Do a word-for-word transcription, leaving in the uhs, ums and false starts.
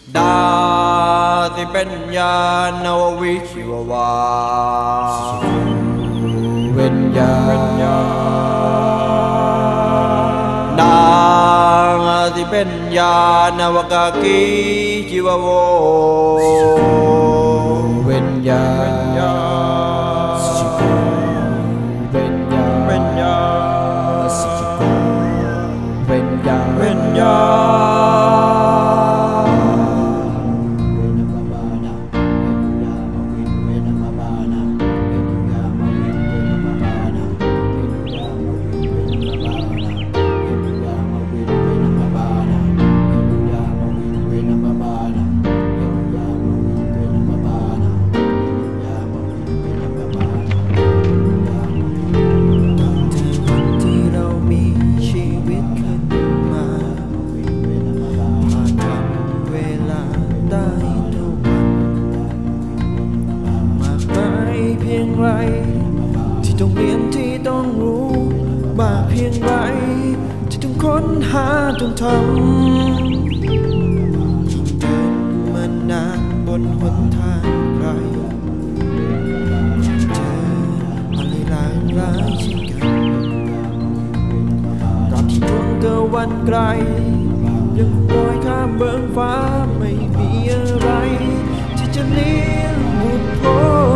ดาที่เป็นญาณววิชีววาเวนญาดาที่เป็นญาณวกากีชีวโวเวนญาเป็นญาเป็นญาเป็นญาเป็นญาที่ต้องเรียนที่ต้องรู้มากเพียงไรที่ต้องค้นหาต้องทำยิ่งเดินมานานบนหนทางไกลเจออะไรหลายหลายเช่นกันตราบที่ดวงตะวันไกลยังคงลอยข้ามเบื้องฟ้าไม่มีอะไรที่จะเลี้ยงหลุดพ้น